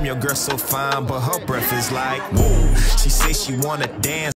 Damn, your girl so fine, but her breath is like, woo. She say she wanna dance.